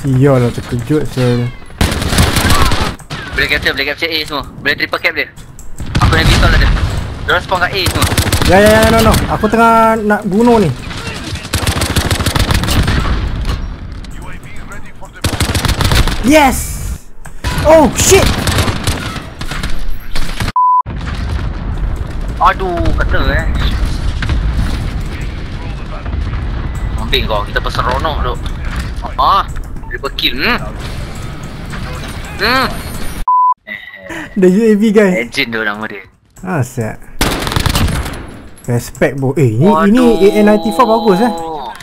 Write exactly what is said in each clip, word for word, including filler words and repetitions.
Sial lah, terkejut saya. Boleh capture, boleh capture A semua. Boleh triple cap dia. Aku nak pistol ada. Diorang spawn kat A semua. Ya ya ya, no no. Aku tengah nak bunuh ni. Yes! Oh shit! Aduh, kata eh. Ambil kau, kita pasal ronok tu. Ah, triple kill. Hmm. Hmm. The U A V guys. Legend tu nama dia. Ah, siap. Respect bro. Eh, ini Waduh. Ini A N sembilan puluh empat bagus eh.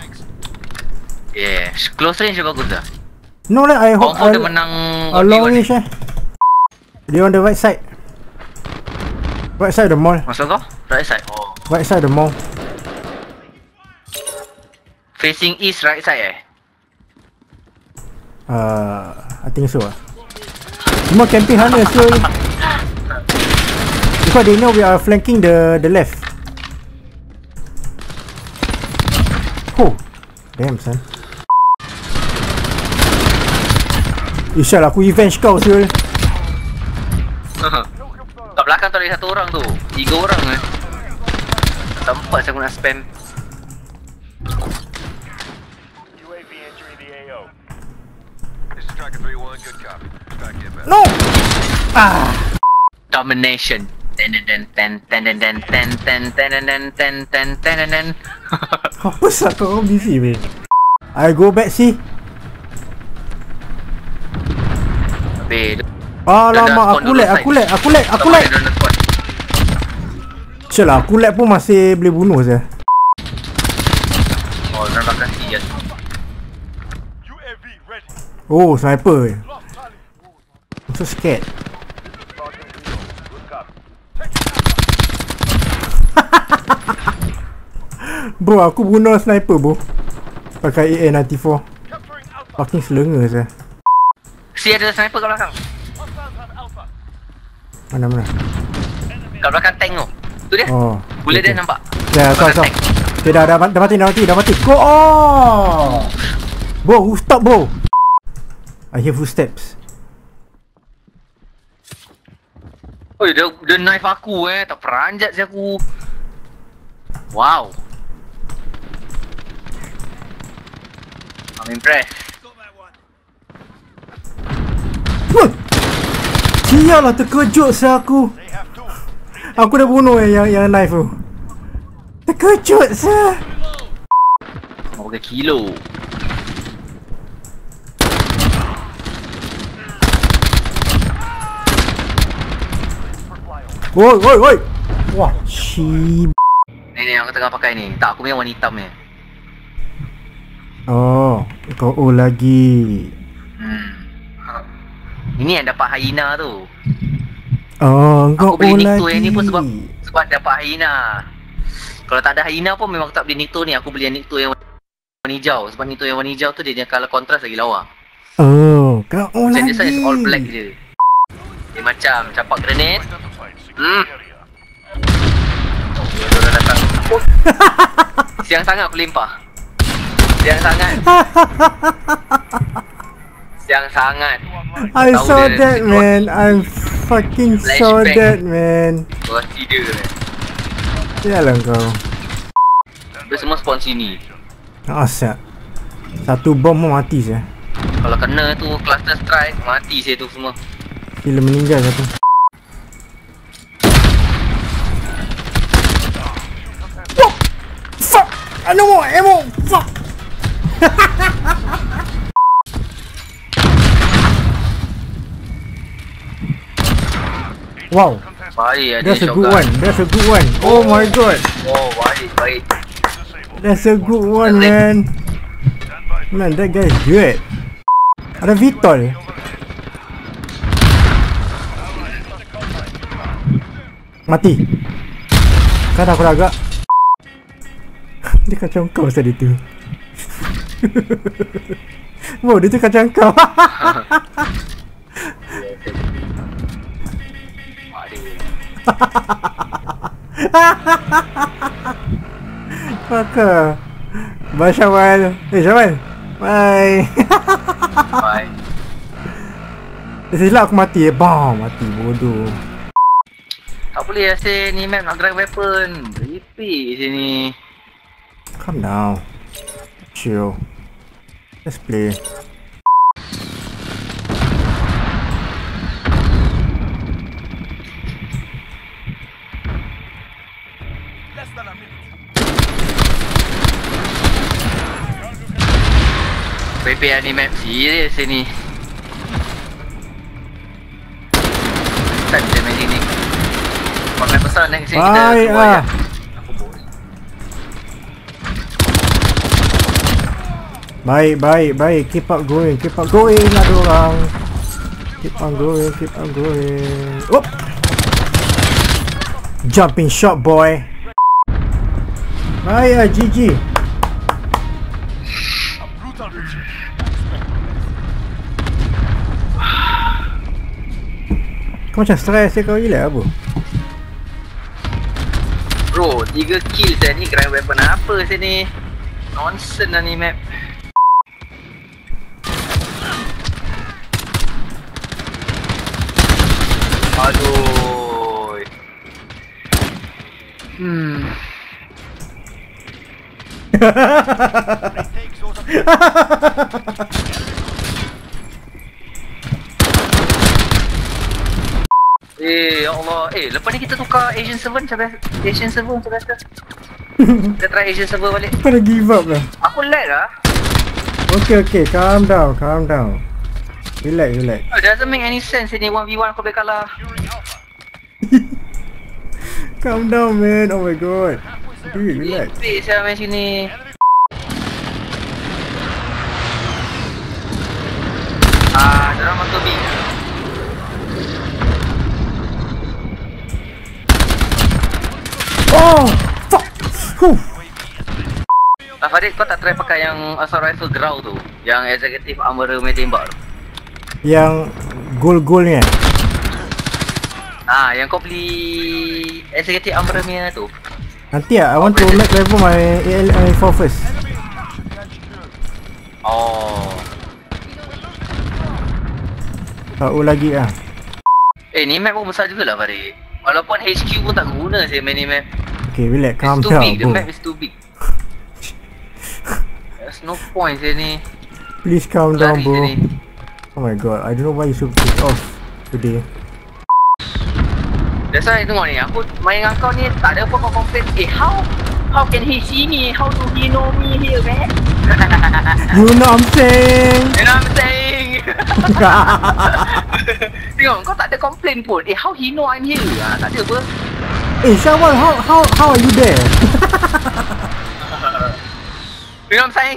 Yeah, close range dia bagus dah. No lah, I hope dia menang long range eh. Dia on the right side. Right side of the mall. Masuk kau? Right side. Oh. Right side of the mall. Facing east right side eh? Uh, I think so lah. Semua camping sana so. Because they know we are flanking the the left. Oh, damn son. Isyal aku revenge kau siul. Kat belakang tu ada satu orang tu. Tiga orang eh. Tempat saya nak spam. No. Ah. Domination. Ten ten ten ten ten ten ten ten ten ten ten ten ten. Apa sah kau busy weh? I go back see. Habis. Alamak, aku lag, aku lag, aku lag, aku lag. Cik lah, aku lag pun masih boleh bunuh saya. Oh, nampak kaki je. Oh, sniper. I'm so scared. Bro, aku bunuh sniper bro. Pakai A N sembilan puluh empat. Fucking selenga saya. Si ada sniper kat belakang. Mana mana? Kat belakang tank tu. Tu dia. Oh. Boleh okay. dia nampak. Ya, so so. Okay, dah, dah, dah mati, dah mati, dah mati. Go on! Bro, stop bro. I hear footsteps. Oh, dia, dia knife aku eh. Tak peranjat si aku. Wow. I'm impressed. Sialah, terkejut saya aku. Aku dah bunuh eh, yang, yang knife tu. Terkejut saya. Mau pakai kilo. Woi, woi, woi. Wah, shit. Ni ni yang aku tengah pakai ni. Tak, aku punya warna hitam ni. Oh, kau oh lagi. Hmm. Ini yang dapat hyena tu. Oh, kau aku beli oh nick lagi. tu yang ni pun sebab sebab dapat hyena. Kalau tak ada hyena pun memang aku tak beli nick tu ni. Aku beli nick tu yang warna hijau. Sebab nick tu yang warna hijau tu dia, dia color contrast lagi lawa. Oh, kau oh macam lagi. Macam dia all black je. Dia macam campak grenade. Hmm. Dia dah datang. Siang sangat aku limpah. Siang sangat. Siang sangat. I saw that man. I'm fucking saw that man. Gua tidur eh. Yalah kau. Dia semua spawn sini. Ah, siap. Satu bom pun mati saya. Kalau kena tu cluster strike, mati saya tu semua. Gila meninggal satu. Oh! Fuck! I no more ammo! Fuck! Wow. Baik, that's a good one. That's a good one. Oh, oh my god. Oh, baik, baik. That's a good one, man. Man, that guy is good. Ada Vitol. Mati. Kan aku agak. Dia kacau kau tadi tu. Wow, dia tu kacau kau. Maka Bye Syawal. Eh Syawal, bye. Bye. Silap aku mati eh. Bam, mati bodoh. Tak boleh asyik ni map nak drive weapon. Repeat sini. Calm down. Chill. Let's play. Prepare ni map serius ni. Tak bisa main sini. Kalau map besar next sini kita Baik keluar lah. je. Baik, baik, baik. Keep up going, keep up going lah dorang. Keep on going, keep on going. Whoop. Jumping shot boy. Baik lah, G G. Kau macam stress je kau gila apa? Bro, tiga kill saya ni grind weapon apa sini? Nonsense lah ni map. Aduh. Hmm. Eh, ya Allah. Eh, lepas ni kita tukar Asian server macam biasa. Asian server macam biasa. Kita try Asian server balik. Kau dah give up lah. Aku lag lah. Okay, okay. Calm down, calm down. Relax, relax. It doesn't make any sense ini one v one aku boleh kalah. Calm down, man. Oh my god. Dude, relax. Repeat saya main sini. Ah, dorang masuk B. Oh, fuck. Huh. Ah, Farid, kau tak try pakai yang assault rifle Grau tu? Yang executive armor main tembak tu? Yang goal-goal ni eh? Ah, yang kau beli executive armor punya tu. Nanti lah, I want to make level my A L four first. Oh. Tahu lagi lah. Eh, ni map pun besar jugalah Farid. Walaupun H Q pun tak guna saya main ni map. Okay, relax, calm It's too down big, the bro. map is too big. There's no point saya ni. Please calm down Lari bro. sini. Oh my god, I don't know why you so pissed off today. That's why tengok ni, aku main dengan kau ni tak ada apa kau complain. Eh, how how can he see me? How do he know me here, man? You know what I'm saying? You know what I'm saying? Tengok, kau tak ada complain pun. Eh, how he know I'm here? Ah, tak ada apa. Eh, Syawal, how how how are you there? You know what I'm saying?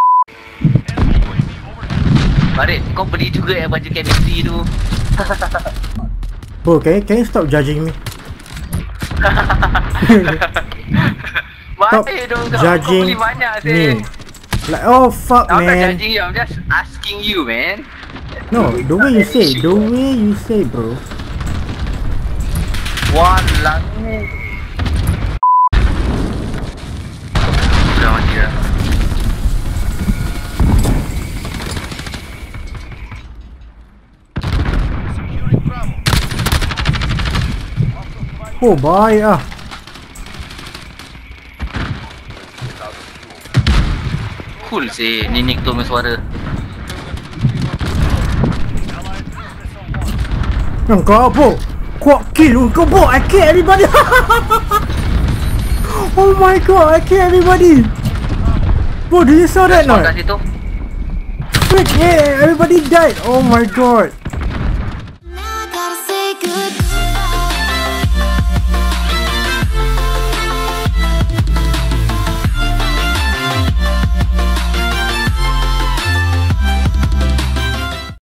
Farid, kau beli juga yang baju chemistry tu. Bro, can you, can you stop judging me? Stop Baik dong kau, kau judging beli banyak me. sih. Like, oh fuck I'm not man. judging you, I'm just asking you, man. No, the way you say, the way you say bro. Walang ni. Sudah mati dah. Oh baik ah. Cool sih, ni Nick tu punya suara. Yang kau apa? Kuat kill kau bro, I kill everybody. Oh my god, I kill everybody. Bro, do you saw that Spawn not? kat situ. Freak, yeah, everybody died. Oh my god.